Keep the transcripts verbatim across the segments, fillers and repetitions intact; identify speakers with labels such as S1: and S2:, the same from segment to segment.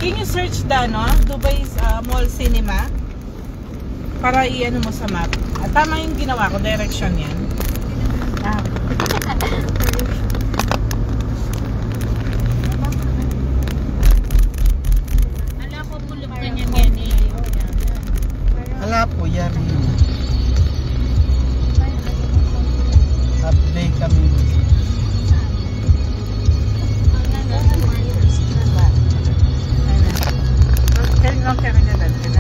S1: Can you search the, no? Dubai uh, Mall Cinema? Para i-ano mo sa map. At tama yung ginawa ko, direction yan. Ah.
S2: Ala ko mulog ka niya gani.
S3: Ala po, yari. Update kami.
S1: Kailan ka rin na ka na?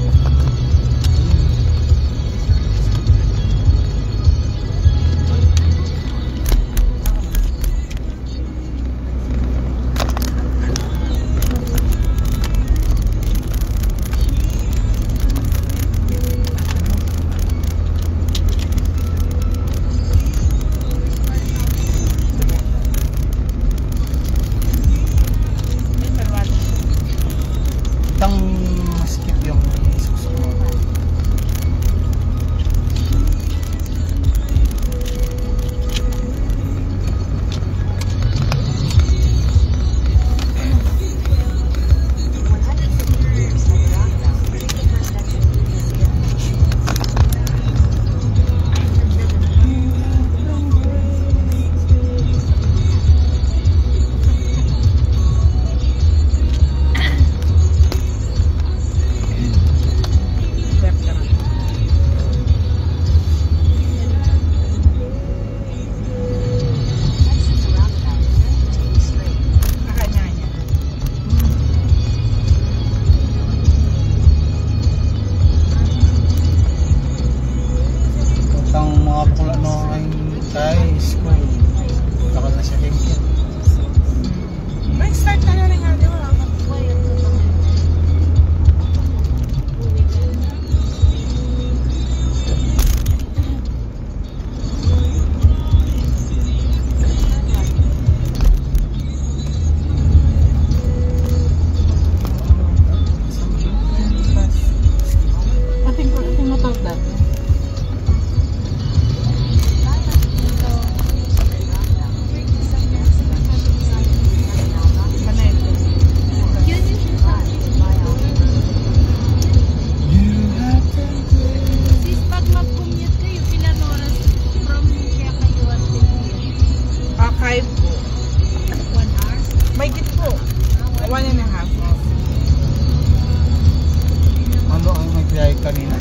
S3: Kanina?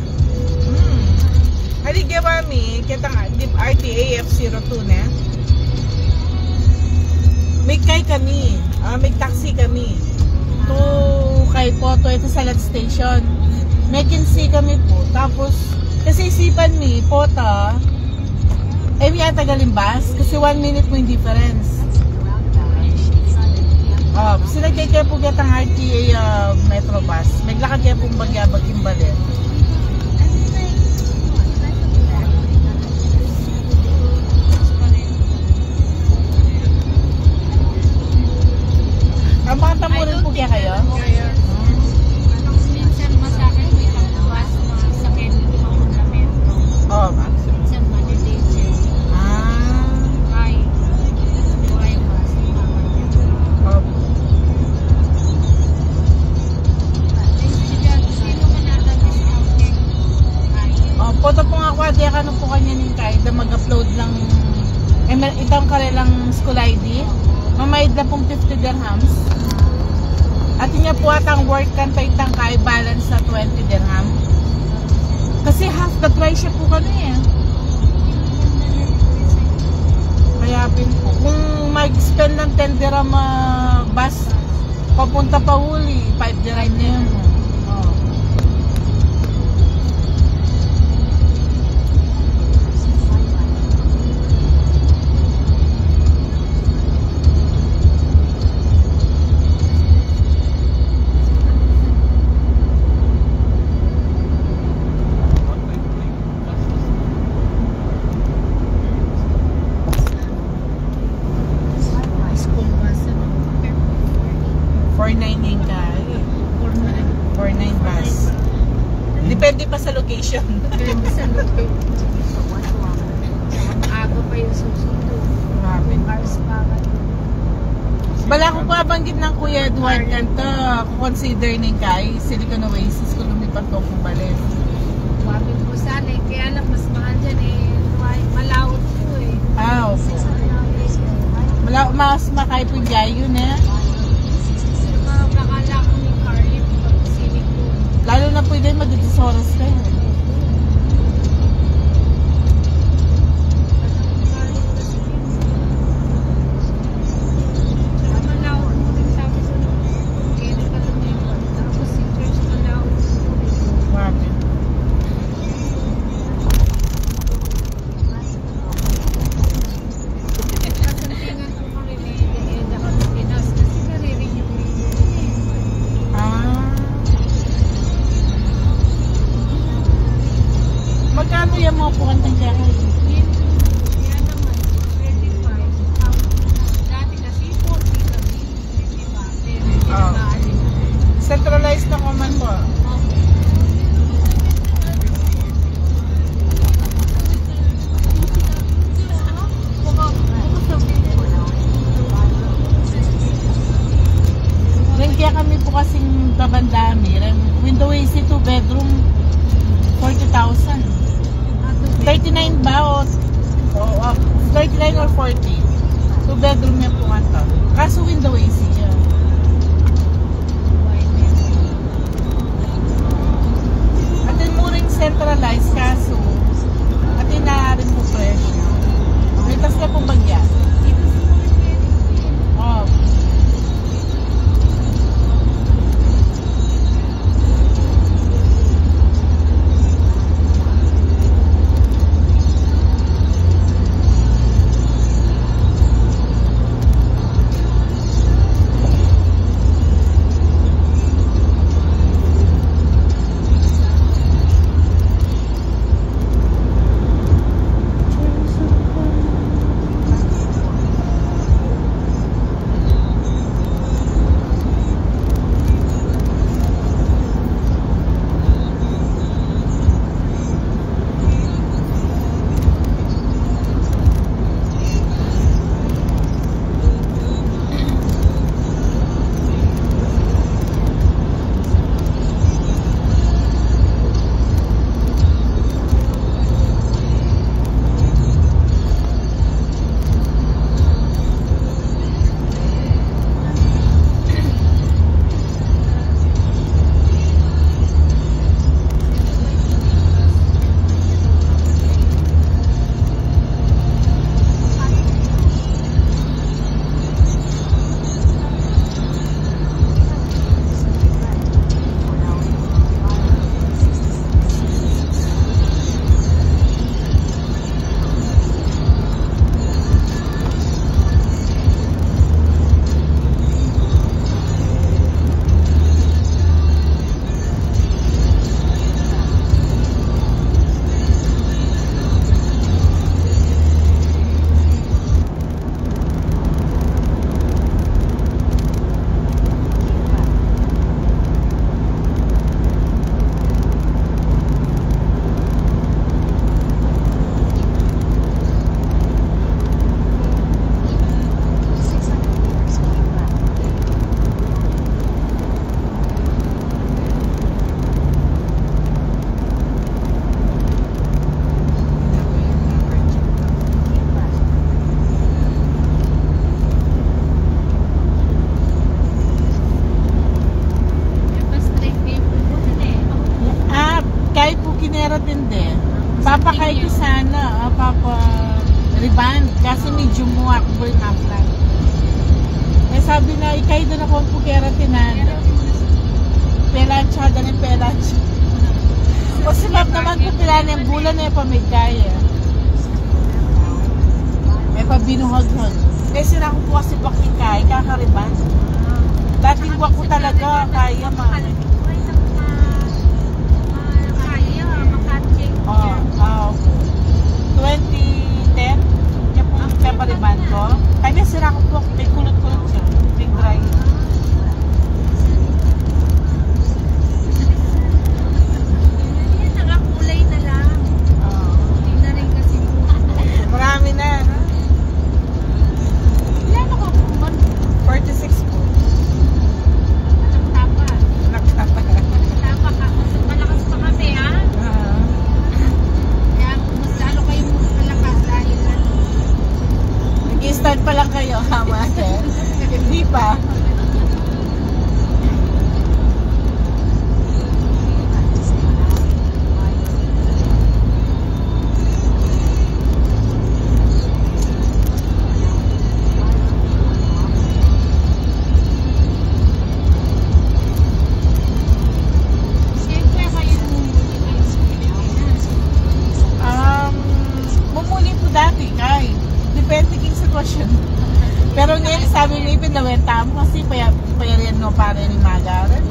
S1: Hmm. Hari Gewami, kita nga, dip R T A F zero two na. May kay kami, uh, may taxi kami. To kay Poto, ito sa Lat Station. May kinsi kami po. Tapos, kasi isipan mi, Pota, eh may atagalimbas, kasi one minute mo yung difference. Uh, sila kaya kaya po gatang R T A uh, Metro Bus. Naglakad kaya pong bagyabag yung balit. Ang mga tamunan po kaya kayo?
S2: Minsan masakit may pagbuwas na sakit ng fundamento.
S1: Oo ba?
S2: Minsan malilitse.
S1: Ah.
S2: Ay, buhay ba sa naman niya.
S1: Oo.
S2: Sino man nata-discounting?
S1: Oh, poto po nga ako, di ka po kanya ning kahit na mag-upload lang eh, itong kanilang school I D. Mamayad na pong fifty dirhams. At niya po atang work kan pa itang kay balance na twenty dirham. Kasi half the price siya po kanya eh. Kaya pin po. Kung mag-spend ng ten dirham uh, bus, papunta pa huli, five dirham na yun. Oh. four nine yung kay. four nine bus. Depende pa sa location.
S2: Depende sa location. Aga pa yung susunod.
S1: Grabe.
S2: Cars pa.
S1: Bala ko pa nabanggit ng Kuya Edward ganito, consider ni Kai, Silicon Oasis kung lumipat ko kung balik.
S2: Wabi po sana eh. Kaya lang mas mahal dyan eh. Malawot po eh.
S1: Ah, opo. Mala, mas makay po dyan yun eh.
S2: Mga nakala ko ni Carly, silicone.
S1: Lalo na pwede mag-dis oras kayo.
S2: Malawot mo rin sabi ko. Kaya nagkalumipan. Tapos si Church malawot po.
S1: Grabe.
S2: Kasantingan po kami ni Eda Cardenas kasi nare-renew rin yun eh.
S1: Ah. Magkano yung mga pukantang dyan?
S2: Yun, yan naman, thirty-five. Ang dati kasi forty kami, thirty-five. Pero
S1: Ah.
S2: pinagaalin.
S1: Centralized na command po.
S2: Okay. Baka, baka sabihin ko lang.
S1: Then kaya kami po kasing babandami. Window A C two bedroom, forty thousand. thirty-nine ba o o, uh, thirty-nine or forty? Two bedroom yan po kanto. Kaso window A C yan. At then mo rin centralized kaso at then na rin po presyo. May tas na pong bagya. Oh. Papa kay ko sana, ah, Papa Riban, kasi medyo muwak burn up lang. Eh sabi na, ikay doon ako ang pukera tinanda. Pelansya, ganun pelansya. O si Map naman po pila ng bulan na yung pamigkaya. May pabinuhag-hag. Eh sila ko po kasi bakikay, kakariban. Dating wak ko talaga, kaya man. Oh, oh. twenty ten, yan po yung kapariban ko. Kaya sira ko po, may kulot-kulot siya. Big dry.
S2: Nakakulay na lang.
S1: Oh.
S2: Hindi na rin kasi
S1: Marami na.
S2: ilan ako po?
S1: forty-six po. pa lang kayo, ha, master? Hindi pa.
S2: Siyempre kayo bumuli kayo sa Pilipinas.
S1: Um, bumuli po dati, kay. Depende king sitwasyon. Pero ngayon sabi ni pinawenta mo kasi paya, paya rin no pare ni Magaran.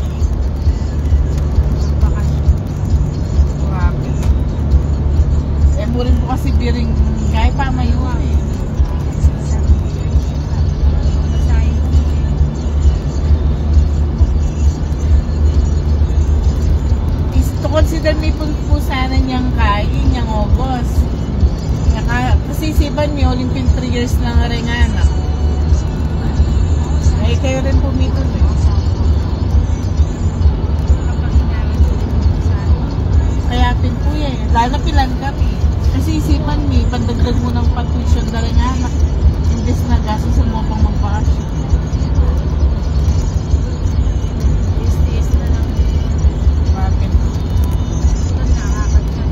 S1: Grabe. Eh, mo rin po kasi biring kay pamayuan eh. Is to consider me po, po sana niyang kay, niyang August. Naka, kasi siban niyo, Olympic three years lang rin nga na. Ay, kayo rin pumito eh.
S2: Kapag inaral ko sa
S1: Kaya pin po yan. Lalo na pilan kami. Kasi isipan mi, pandagdag mo ng patuition na rin nga. Imbes na gasto mo pang magpakasyon.
S2: tiis-tiis na lang.
S1: Bakit?
S2: Ito nakakadyan.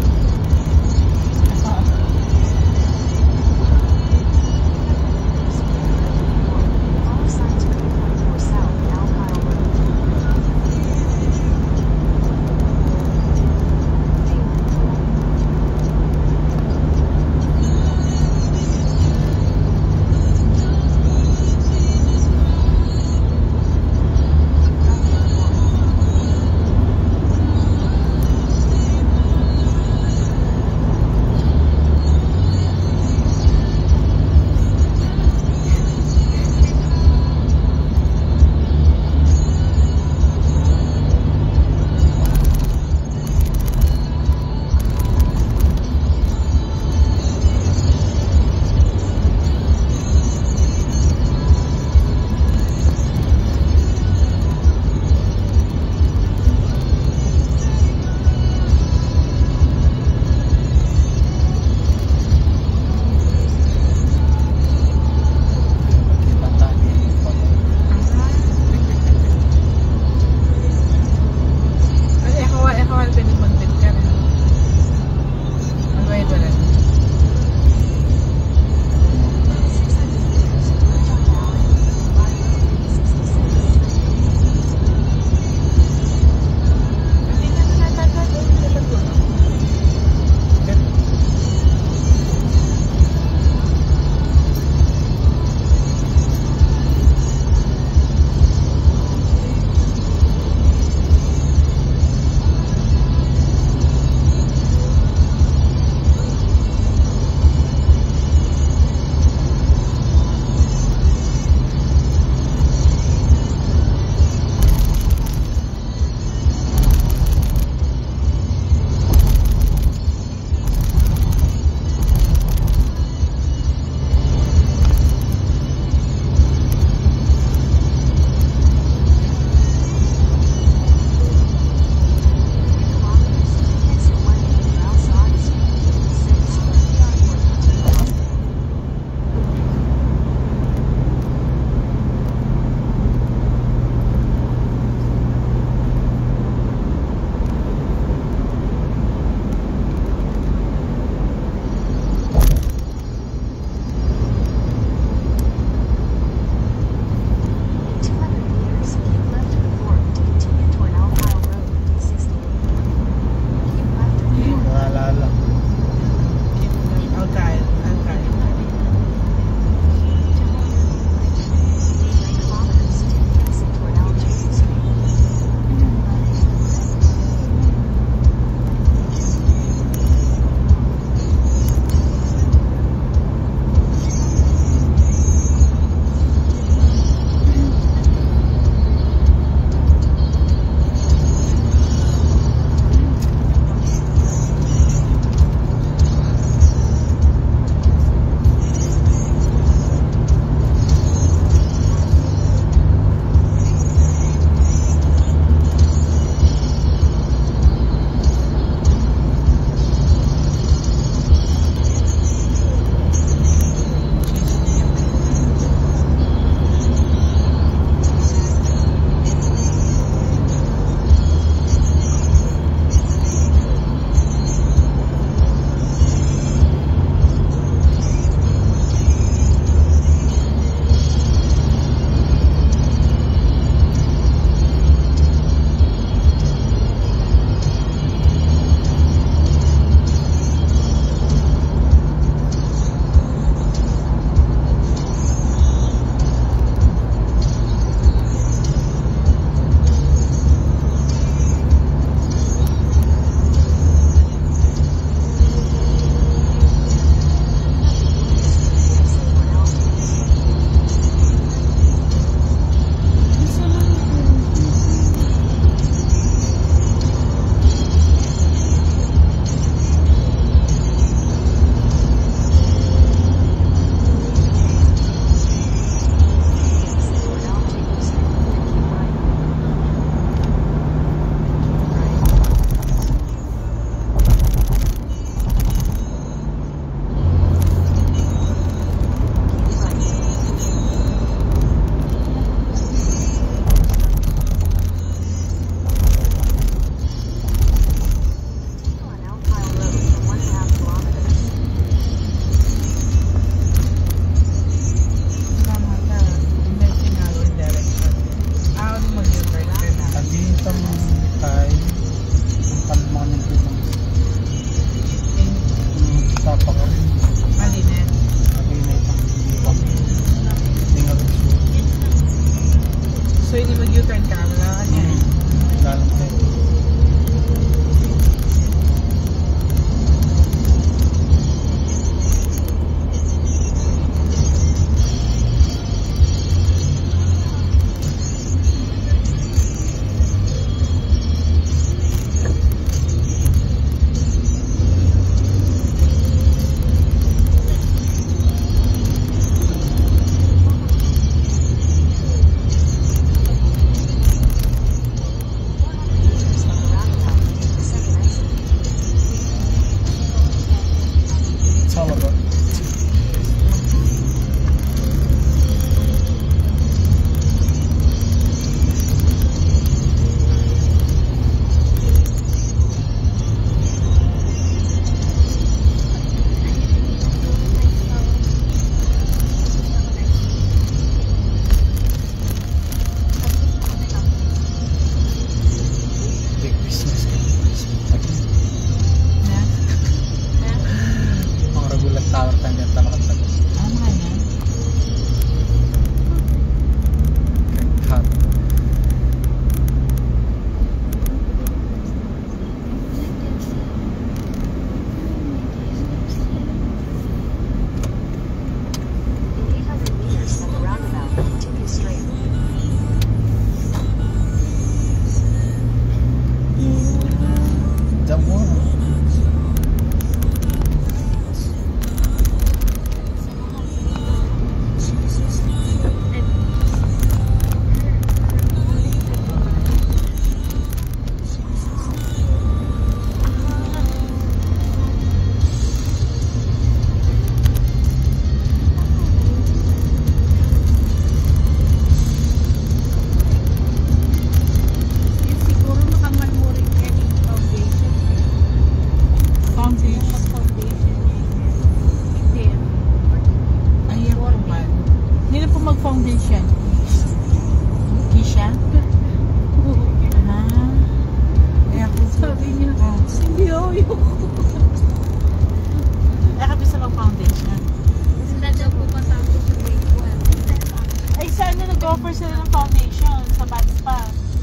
S1: Nag-offer sila ng foundation sa Bad Spa.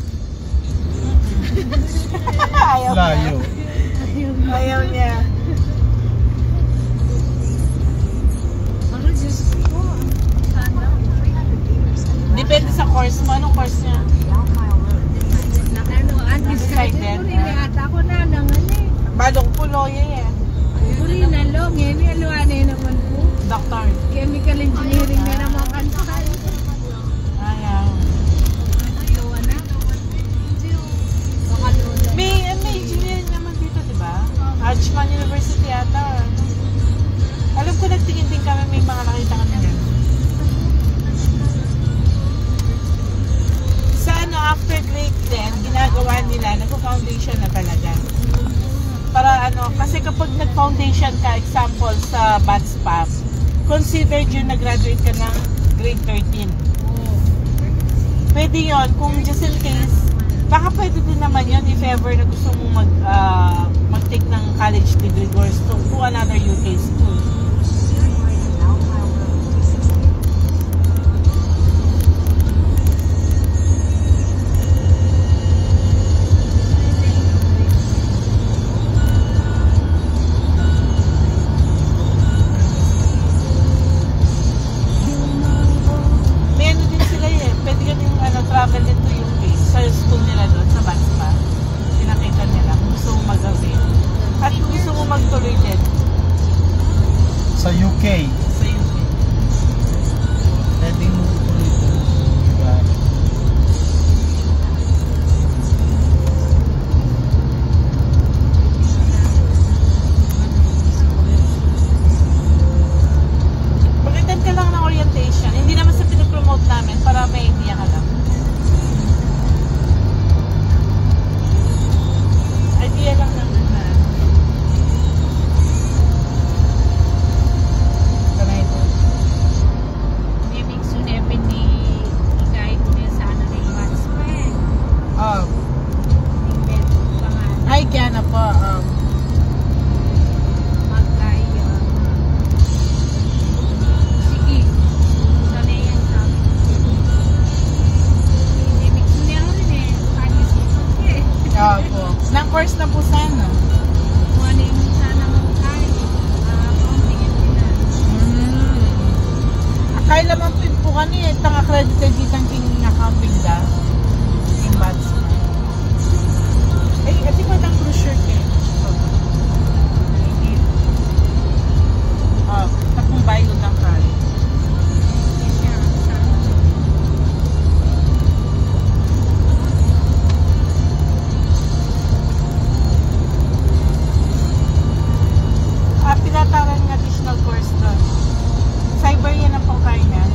S1: Ayaw
S3: Layo.
S1: niya. Ayaw niya.
S2: Ano, Diyos ko. Sana.
S1: Depende sa course mo. Anong course niya?
S2: Na ano, undecided. Uri, ata ko na, nangan eh.
S1: Balong pulo yan eh.
S2: Uri na lo, ngayon, aluan eh naman po.
S1: Doctor.
S2: Chemical engineering na naman kansa.
S1: Ayaw.
S2: Aluan na. Baka lola.
S1: May, may engineering naman dito, di ba? Archman University ata. Alam ko nagtingin din kami, may mga nakita kami dyan. Sa ano, after grade ten, ginagawa nila, nagpo-foundation na talaga. Para ano, kasi kapag nag-foundation ka, example sa Bad Spa, considered yun na-graduate ka ng grade thirteen. Pwede yun, kung just in case, baka pwede din naman yun if ever na gusto mong mag, uh, mag-take ng college degree course to, to another U K school. May ano din sila eh, pwede ka din ano, travel into U K sa school nila doon, sa Bad Spa. Pinakita nila kung gusto mong mag-avail. At kung gusto mong magtuloy din
S3: Sa U K.
S1: sa U K.
S3: Pwede mo ulit. Diba?
S1: Mag-attend ka lang ng orientation. Hindi naman sa pinipromote namin para may idea ka lang. Idea lang naman na. Kamay ito.
S2: Naming sunepin ni kahit niya sana rin once pa eh.
S1: Oh.
S2: Yung medyo pangalan.
S1: Ay, kaya na po. Um,
S2: Magkaya. Sige. Sanay yan sa akin. Naming sunero rin eh. Kaya sito eh.
S1: oh, po. Nang course na po sana.
S2: Kung ano yung sana magkaya. Ah, pauntingin nila.
S1: Mm. Akala naman po ka niya, itang accredited ditang king accounting da. King Bad Spa. Eh, ati ba ng brochure ka? Oh, tapong bayo ng kali. Ah, pinataran ng additional course doon. Cyber yan ang pang kaya niya.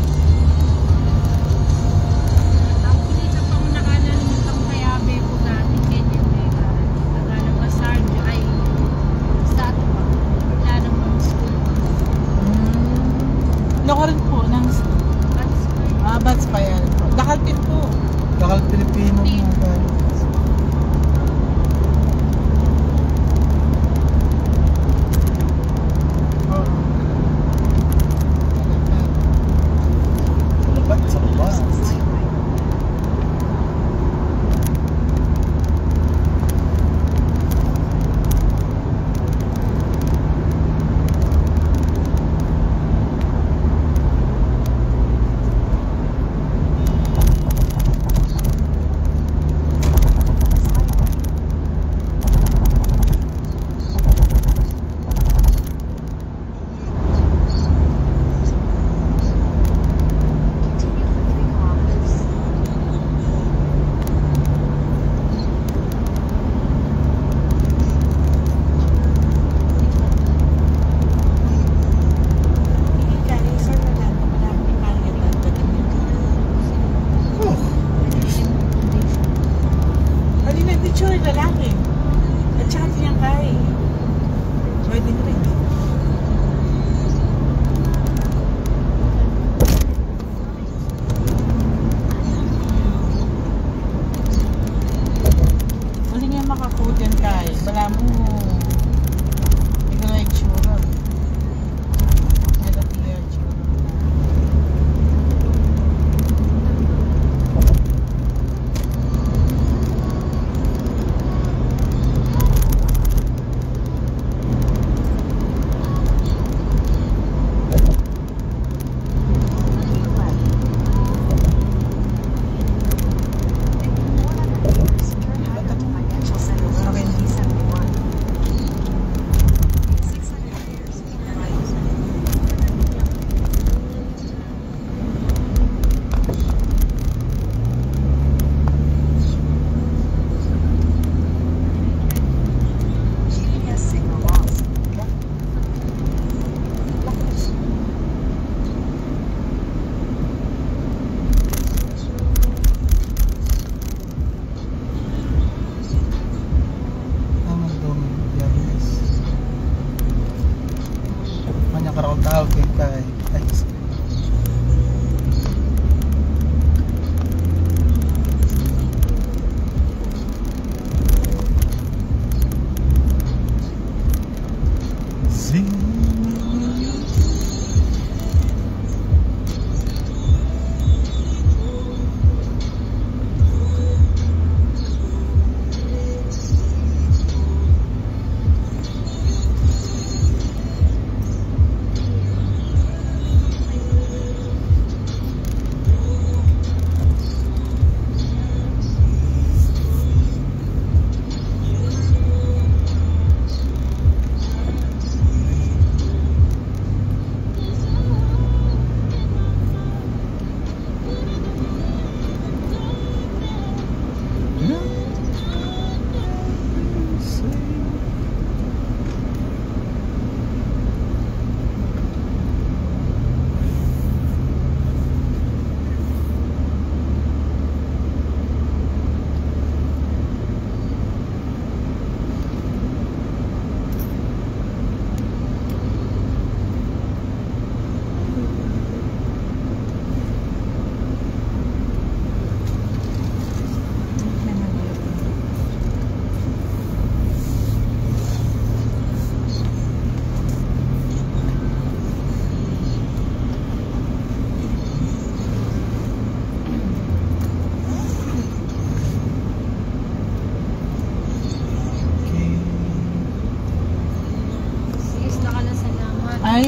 S2: Ang kulita pang nakanan ng kayabe ko dati ganyan eh. Nagalang masard ay sa ato pa. Wala namang school.
S1: Loko rin po ng
S2: That's why.
S1: ah, Bad Spa yan po. Dakalpin po.
S3: Bakal Pilipino mo ba?
S1: Oh.
S3: Labat sa labat.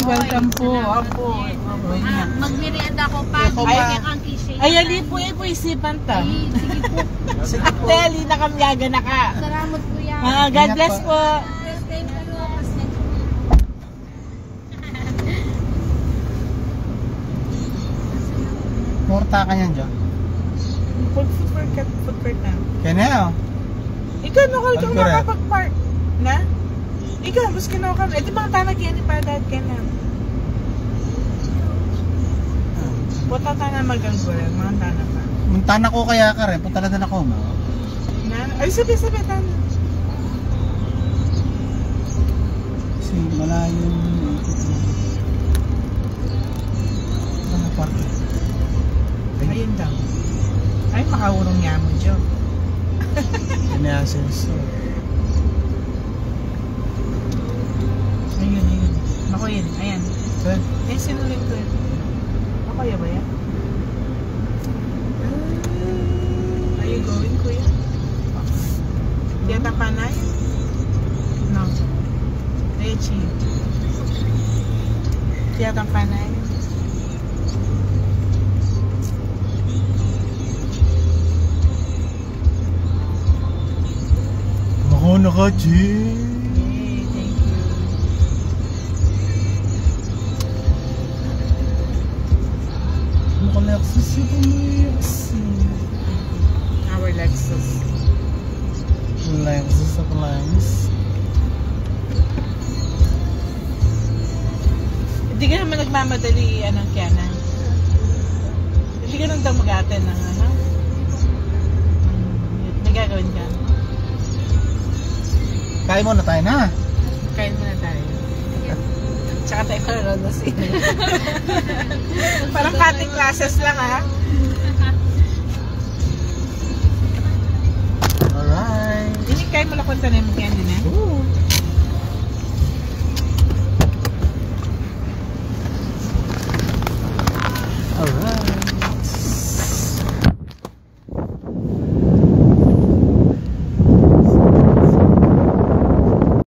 S1: welcome po. Opo. Opo,
S2: Ah,
S1: ingat.
S2: magmerienda ako pa.
S3: Ako
S1: pa.
S2: Ay, kang kisay.
S1: Ay, ali po eh, po isipan ta.
S2: Ay, sige po.
S3: Sige po.
S1: Ate, ali na kamyaga na ka.
S2: Salamat kuya.
S1: Ah, God
S3: Ingat
S1: bless
S3: po.
S1: po.
S2: Thank you.
S3: Morta ka niyan, Jo.
S1: Food food court ka, food court na.
S3: Kaya na, oh.
S1: Ikaw, no, kung
S3: Food
S1: ikaw
S3: court.
S1: makapag-park. Na? Ikaw, mas kinawa ka. Eh, di ba ang tanag yan ni Padad ka na? Punta ta na maganggulan, mga tanag ka.
S3: Munta na ko kaya ka rin. Punta na din ako mo.
S1: Na? Ay, sabi, sabi, tanag.
S3: Kasi malayo yung ikot mo. Ano park?
S1: Ayun daw. Ay, makaurong niya mo, Jo.
S3: Pinayasin so.
S1: Ayun, ayun. Ako yun, ayan.
S3: Okay.
S1: Eh, sinulit ko yun. Ako yun ba yan? Are you going, kuya? Tiyata Panay? No. Rechi. Tiyata Panay?
S3: Ako naka, G.
S1: Yay, thank you.
S3: Naka Lexus ito mo
S1: Our Lexus.
S3: Lexus ako Lexus.
S1: Hindi ka naman nagmamadali, ano, Kiana? Hindi ka nang daw mag-aten ng, ano? Hmm, may gagawin ka.
S3: Kain mo na tayo na.
S1: Kain muna tayo. Tsaka tayo karoon na sino. Parang cutting classes lang, ha?
S3: Alright.
S1: Hindi kayo malakunta na yung candy na.
S3: Ooh.